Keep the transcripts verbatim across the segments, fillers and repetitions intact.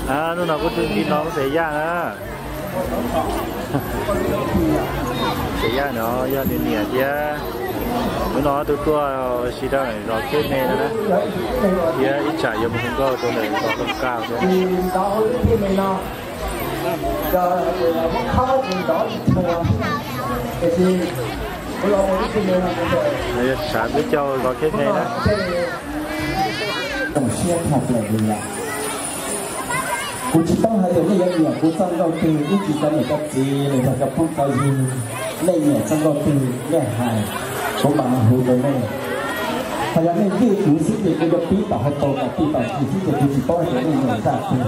à lúc nào có tin đi nó có thể ra nữa sẽ ra nó ra đến nhà chứ lúc nó tôi tua xí đó này rồi kết này nữa chứ ít chạy vô một con câu tôi này có tầm cao chứ này sáng với châu có kết này đó tổng xuyên học là gì ạ? Cô chỉต้องให้เดี๋ยวนี้ยังเนี่ยกูจังเราตื่นที่จีกันเนี่ยก็จีเลยแต่กับพวกเรายิงเล่นเนี่ยจังเราตื่นเนี่ยหายผมมาหูเลยแม่พยายามเนี่ยยืดหูสิเด็กก็ปีต่อให้โตกับปีต่อปีที่จะกูchỉต้องให้เดี๋ยวนี้เนี่ยได้ตื่น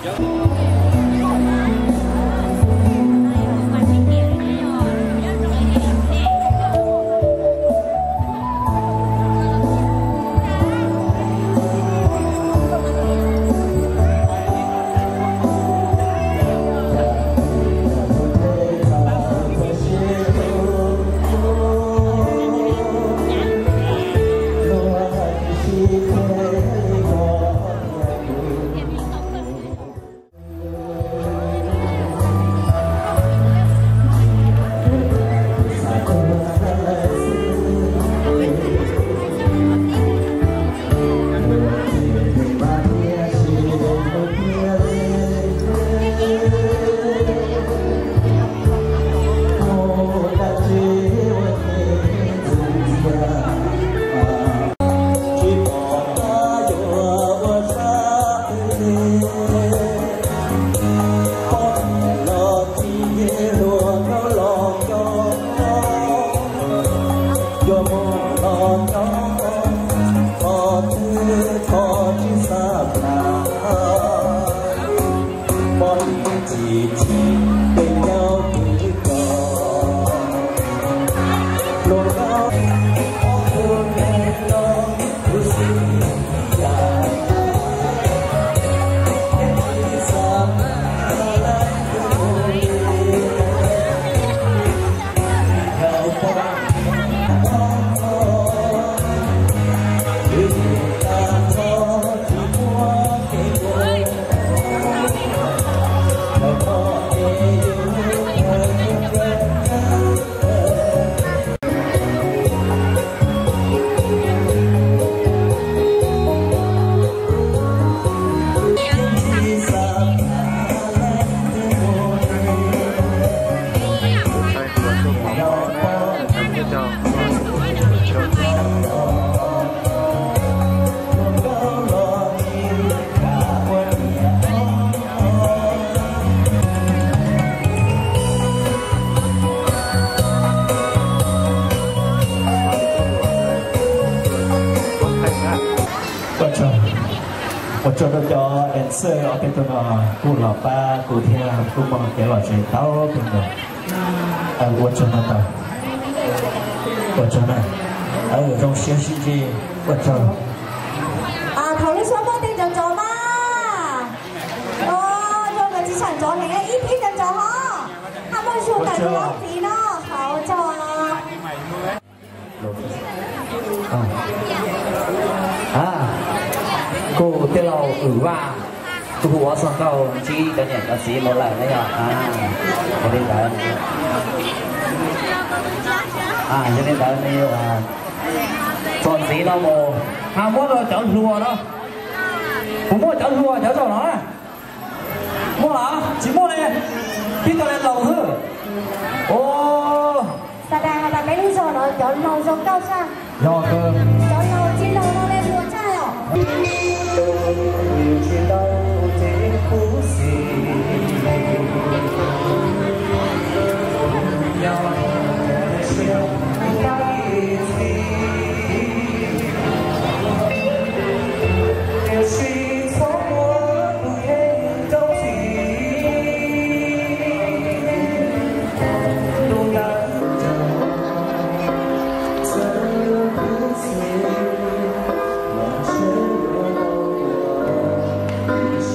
cho nó cho dancer ở cái tụi nó cụ lọ ba cụ theo cụ mong cái lọ chơi tao cũng được à quên cho nó tao quên cho nó ở trong xe xí gì quên cho à thầu đi xuống bao tiền cho cho mà ô cho người chỉ sản cho này ít ít cho cho họ ham bao xuống tại cái lọ gì nó thầu cho à cô tên là ử va cô phụ sang câu chỉ cái này là gì một lần đấy à à cho nên là à cho nên là này là chọn gì đâu mà ham muốn rồi chọn lùa đó cũng muốn chọn lùa chọn cho nó mua là chỉ mua này biết tao lên lầu hư ô sao đây mà bạn mấy đứa rồi nó chọn lầu giống cao sao rồi cơ chọn lầu chỉ lầu nó lên lùa trai à trên đâu thế cũ gì nhau chiều tay thì điều gì gió mùa bụi em đâu thì luôn đang chờ giờ cũ gì mà chưa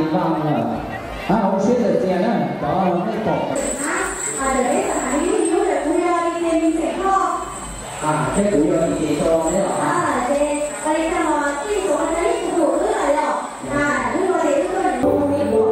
vàng à à ông xuyên được tiền á đó mấy cọc à để đấy là hãy đi du lịch vui đi tìm sẽ ho à cái củ là gì cho đấy hả à để đây là mà cái chỗ đấy cũng đủ thứ này rồi à thứ rồi thì thứ rồi cũng đi bộ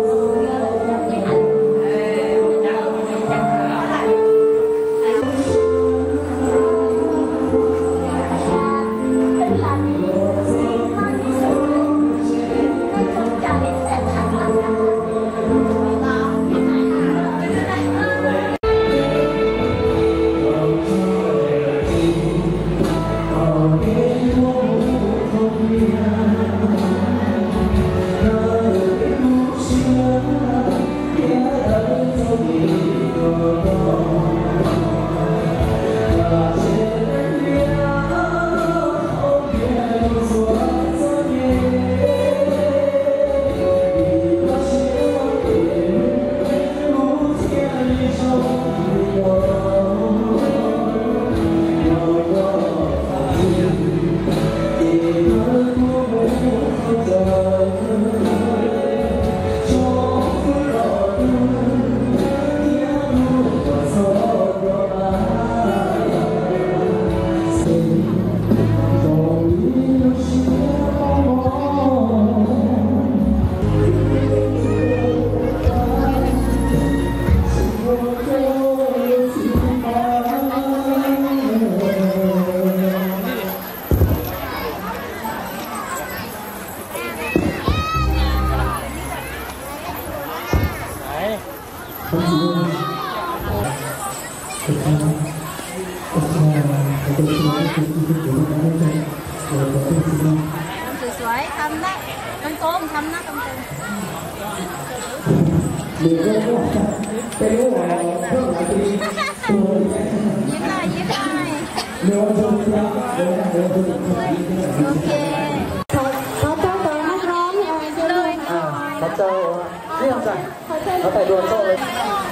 สวยๆทำนะต้นโต้มทำนะต้นโต้ม được cái đó cái đó là rất là cái ยิ้มหน่อยยิ้มหน่อย nhiều hơn ra nhiều hơn ra โอเคขอขอเจ้าต่อนักร้องเลยค่ะ à bắt đầu đi làm sao nó phải đuổi cho rồi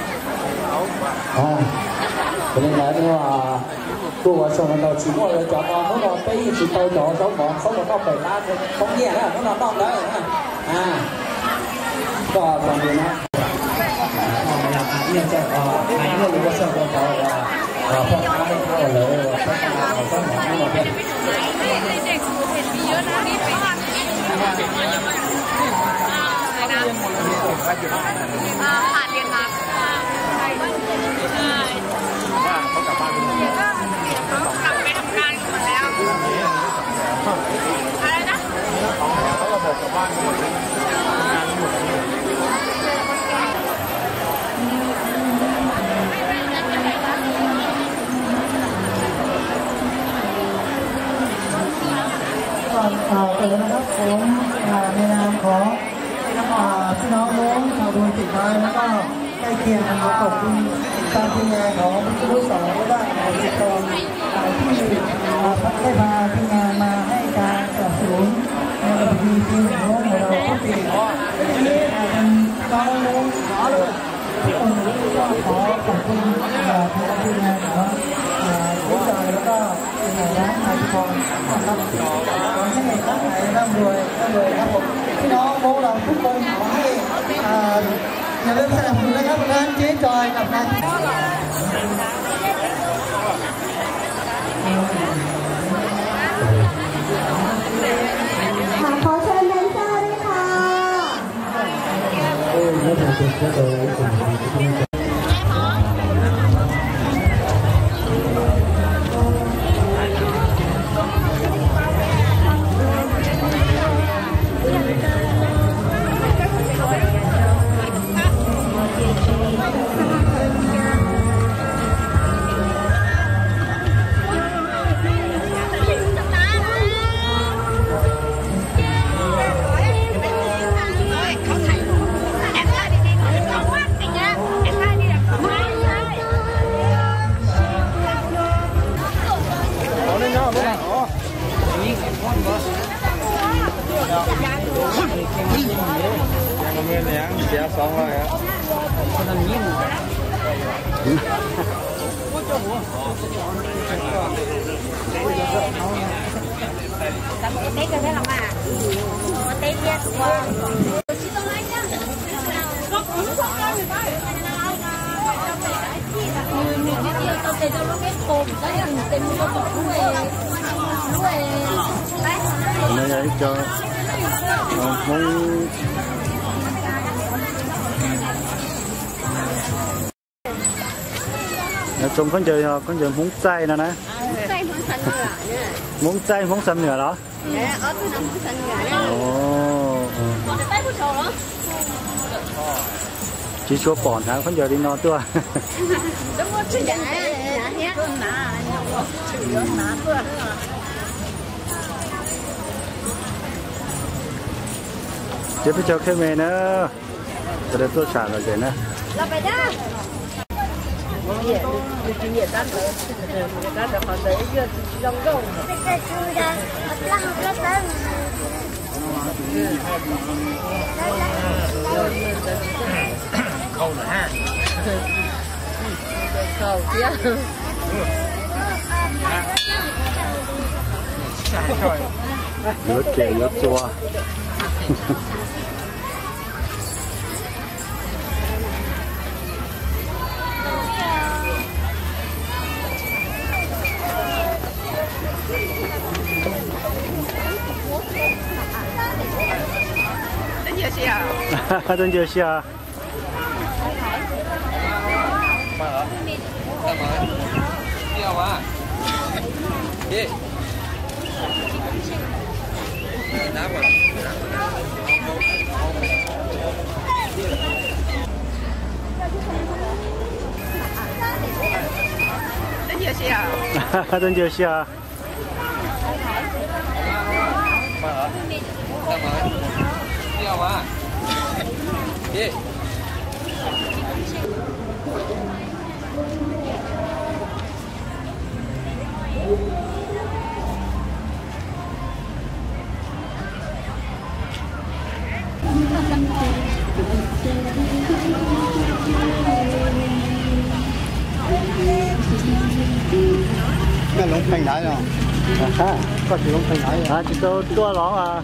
à cho nên là nếu mà cô ở trong nó chỉ có là chọn nó nó cái chỉ tao chọn sáu món sáu món nó phải ta không nhẹ nữa nó nằm trong đấy à còn còn gì nữa làm ăn như vậy ờ anh nó cũng có sao có có ờ phong cá nó có lỡ phong cá nó có món nó biết ผ่านเรียนมาใช่ใช่เขากลับบ้านเขากลับไปทำงานกันหมดแล้วอะไรนะเขาก็บอกกลับบ้านหมดงานหมดก่อนข่าวเลยนะครับผมในนามของพี่น้องน้องชาวบุญติดไม้แล้วก็ใกล้เคียงกันขอบคุณการทีมงานของผู้รู้สอนและด้านของจิตตนที่ได้พาทีมงานมาให้การสนับสนุนในระบบทีมทีมของเราทุกปีทีนี้เป็นน้องน้องทุกคนก็ขอขอบคุณทางทีมงานของผู้สอนแล้วก็ทีมงานร้านนายพรนะครับขอให้ร่างกายร่ำรวยร่ำรวยครับผมพี่น้องโบเราทุกคนขอให้อย่าลืมสนับสนุนนะครับงานเจ๊จอยกับงานขอเชิญแดนเซอร์ด้วยค่ะสองร้อยครับคนนั้นยิ่ง Tết cho thế là mà Tết biết quá Đây là cho món trông con chơi con chơi món chay nè nè món chay món xanh nữa đó chỉ số bòn hả con giờ đi no tua chế phải cho cái mè nữa cho để tôi xả rồi vậy nè khâu nữa ha khâu kia nhớ kề nhớ chua真就是啊！ 要吗？耶！拿过来。真就是啊！ 真就是啊！ 干嘛？要吗？耶！ cái lông phanh đáy rồi à, có chỉ lông phanh đáy rồi à chỉ tôi tua lóng à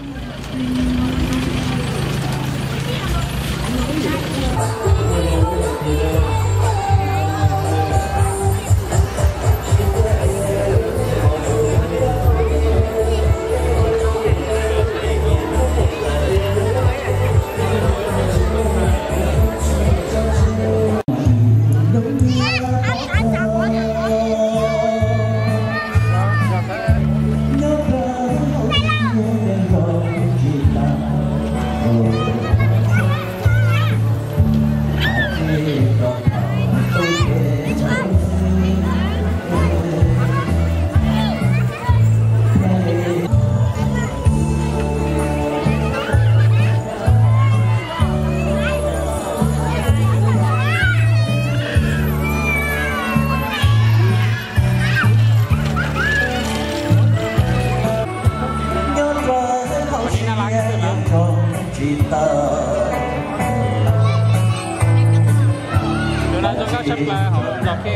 chắc là họ đọc kia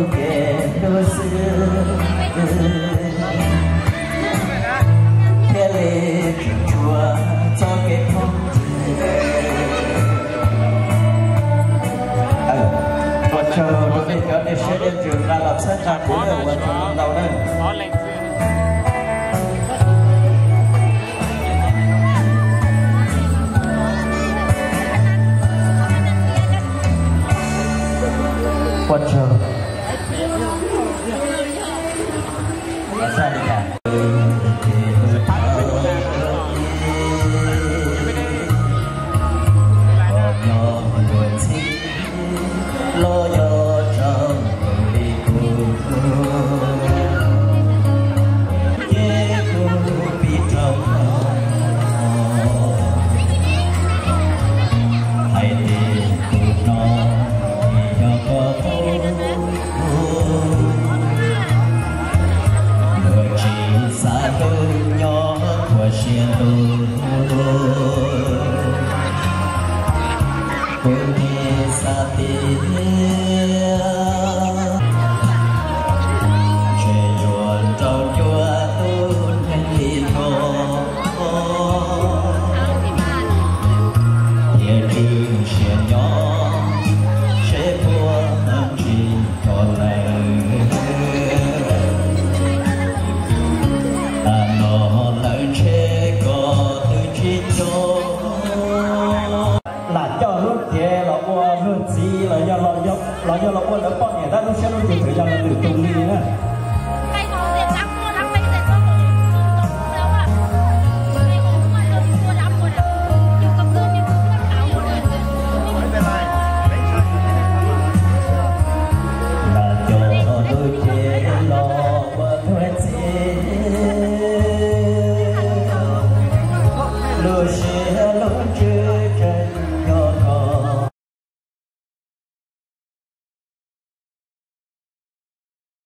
chờ một ngày nữa để sẽ đến trường ra lập sách ra của đời và trường đầu đây. Quật chờ. Ra đi cả. Hãy subscribe cho kênh Ghiền Mì Gõ để không bỏ lỡ những video hấp dẫn.